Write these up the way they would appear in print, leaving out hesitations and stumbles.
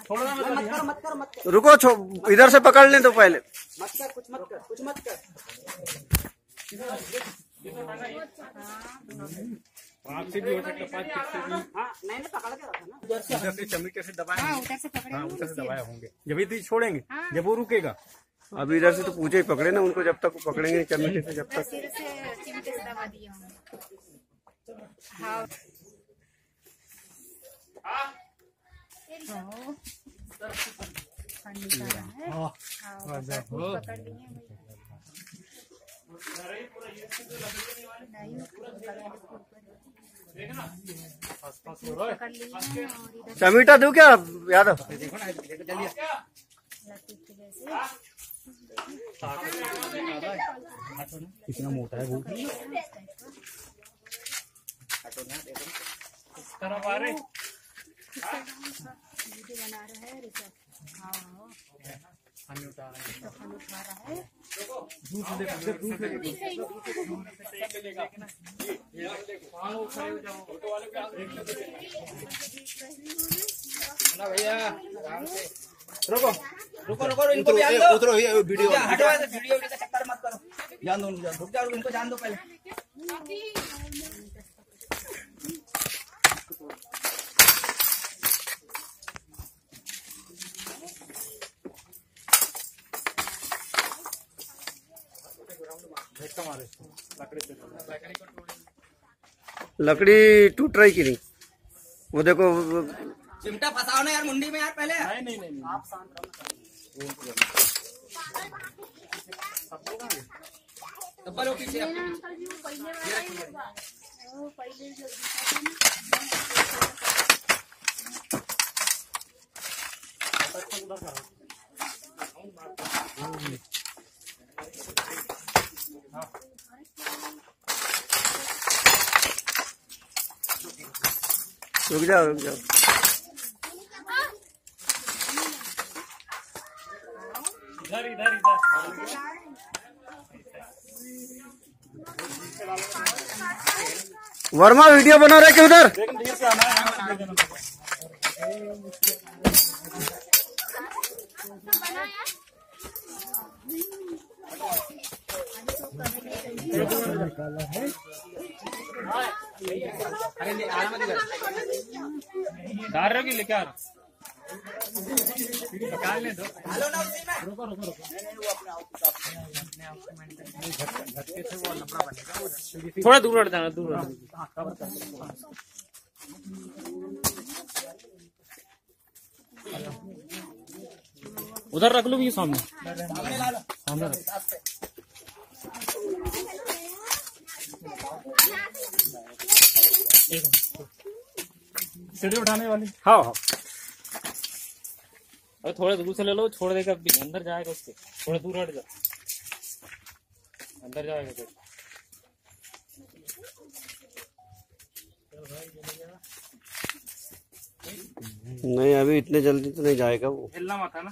रुको, इधर से पकड़ लें तो पहले। मत कर, कुछ मत कर, कुछ मत कर। आपसे भी हो सकता है, 5 से भी। हाँ, नहीं पकड़ के रखा ना। उधर से चमीटे से दबाए, उधर से दबाए होंगे, जब भी छोड़ेंगे, जब वो रुकेगा। अभी इधर से तो पूछे ही पकड़े ना उनको, जब तक वो पकड़ेंगे चमीटे से, जब तक। चिमटे से दबा दिए होंगे। हाँ। पकड़ लिए चमीटा दूं क्या यादव? कितना मोटा है वो। बना रहा है ऋषभ। हाँ, उठा रहा है। भैया रुको रुको रुको, इनको ध्यान दो। उतरो, वीडियो हटवा दो, वीडियो का चक्कर मत करो। ध्यान दो, रुक जाओ, इनको जान दो पहले। लकड़ी टूट रही कि नहीं? वो देखो, चिमटा फंसाओ ना यार मुंडी में यार पहले। नहीं आप शांत रहो। पीछे रुक जाओ रुक जाओ। इधर वर्मा वीडियो बना रहे कि उधर? डाल रहे लेके आ निकालने दो। रुको झटके से वो लंबा बनेगा, थोड़ा दूर हट जाना, दूर उधर रख लो भी सामने सामने सीढ़ी उठाने वाली। हाँ अरे थोड़ा दूर से ले लो, छोड़ देगा, अंदर जाएगा उसके, थोड़ा दूर हट जा, अंदर जाएगा तो। नहीं अभी इतने जल्दी तो नहीं जाएगा वो, हिलना मत है ना।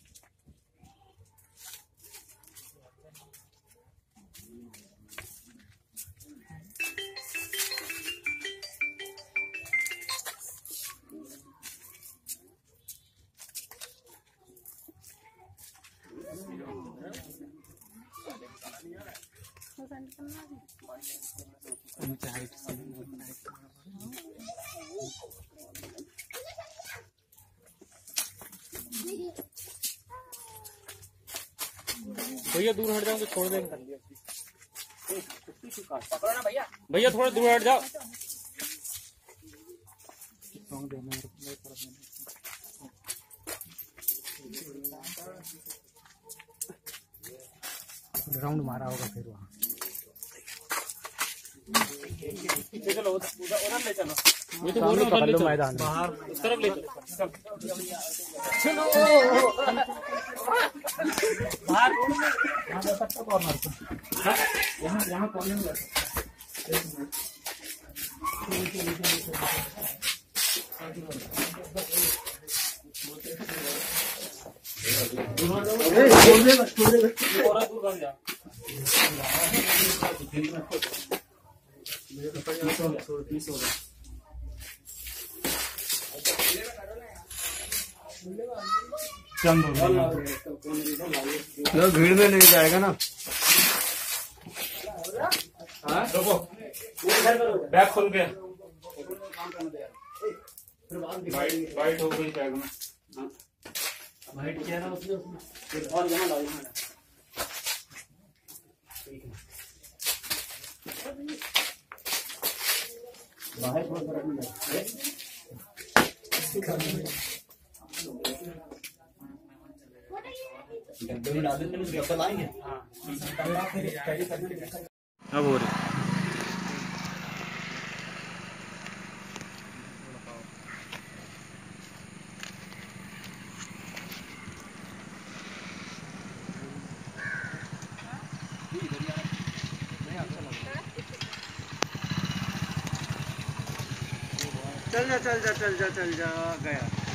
भैया दूर हट जाओ तो छोड़ देंगे। पकड़ो ना भैया, भैया थोड़ा दूर हट जाओ। राउंड मारा होगा फिर वहाँ। चलो उधर ले चलो, ये तो बोल रहा हूँ मैदान बाहर इस तरफ ले चलो। चलो बाहर कॉर्नर यहाँ कॉर्नर में भीड़ में नहीं जाएगा ना। रुको, बैग खोल गया, वाइट हो गई बैग में। वाइट क्या है उसमें और जमा डाल बाहर थोड़ा फर्क नहीं डब्बे में डाल देते हैं, डब्बा लाएंगे। अब हो रही चल जा गया।